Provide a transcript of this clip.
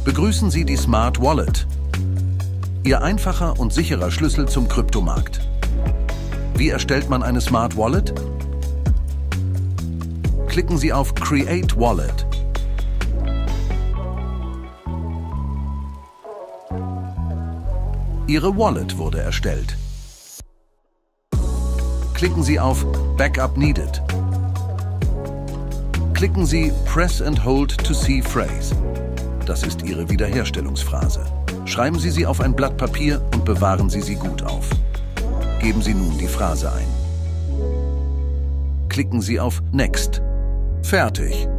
Begrüßen Sie die Smart Wallet. Ihr einfacher und sicherer Schlüssel zum Kryptomarkt. Wie erstellt man eine Smart Wallet? Klicken Sie auf Create Wallet. Ihre Wallet wurde erstellt. Klicken Sie auf Backup Needed. Klicken Sie Press and Hold to see Phrase. Das ist Ihre Wiederherstellungsphrase. Schreiben Sie sie auf ein Blatt Papier und bewahren Sie sie gut auf. Geben Sie nun die Phrase ein. Klicken Sie auf Next. Fertig!